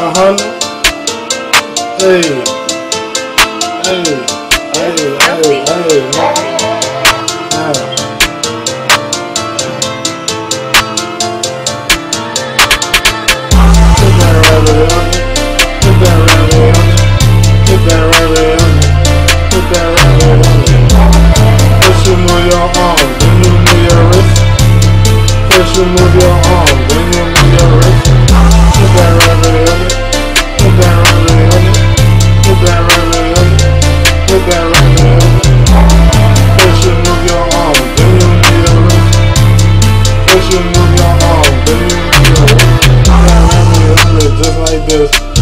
100. Hey, hey, hey, hey, hey, now. Put that rabbit on it. Put that rabbit on it. Put that rabbit on it. Put that rabbit on it. First you move your arm, then you move your wrist. First you move your arm, then you move your wrist. Put that rabbit on it. Put that rabbit on it. Put that rabbit on it. Put that rabbit on it. First you move your arm, then you move your wrist. First you move your arm, then you move your wrist. Put that rabbit on it just like this.